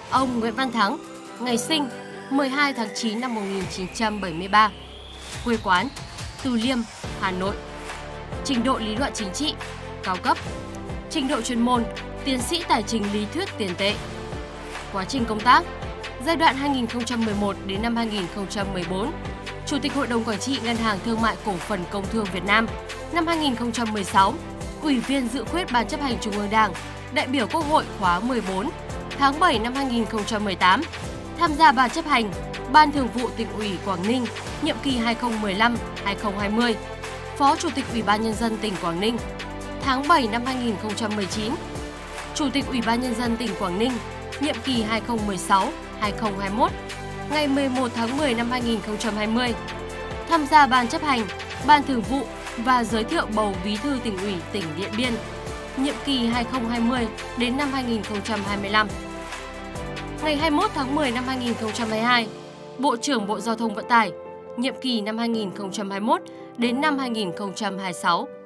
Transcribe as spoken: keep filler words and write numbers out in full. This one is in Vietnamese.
Ông Nguyễn Văn Thắng, ngày sinh mười hai tháng chín năm một nghìn chín trăm bảy mươi ba, quê quán Từ Liêm, Hà Nội. Trình độ lý luận chính trị cao cấp, trình độ chuyên môn tiến sĩ tài chính lý thuyết tiền tệ. Quá trình công tác: giai đoạn hai nghìn không trăm mười một đến năm hai nghìn không trăm mười bốn, Chủ tịch Hội đồng Quản trị Ngân hàng Thương mại Cổ phần Công thương Việt Nam. Năm hai nghìn không trăm mười sáu, Ủy viên dự khuyết Ban chấp hành Trung ương Đảng, đại biểu Quốc hội khóa mười bốn. Tháng bảy năm hai nghìn không trăm mười tám, tham gia Ban chấp hành Ban Thường vụ Tỉnh ủy Quảng Ninh nhiệm kỳ hai nghìn không trăm mười lăm đến hai nghìn không trăm hai mươi, Phó Chủ tịch Ủy ban Nhân dân tỉnh Quảng Ninh. Tháng bảy năm hai nghìn không trăm mười chín, Chủ tịch Ủy ban Nhân dân tỉnh Quảng Ninh nhiệm kỳ hai nghìn không trăm mười sáu đến hai nghìn không trăm hai mươi mốt. Ngày mười một tháng mười năm hai nghìn không trăm hai mươi, tham gia Ban chấp hành Ban Thường vụ và giới thiệu bầu Bí thư Tỉnh ủy tỉnh Điện Biên nhiệm kỳ hai nghìn không trăm hai mươi đến năm hai nghìn không trăm hai mươi lăm. Ngày hai mươi mốt tháng mười năm hai nghìn không trăm hai mươi hai, Bộ trưởng Bộ Giao thông Vận tải nhiệm kỳ năm hai nghìn không trăm hai mươi mốt đến năm hai nghìn không trăm hai mươi sáu.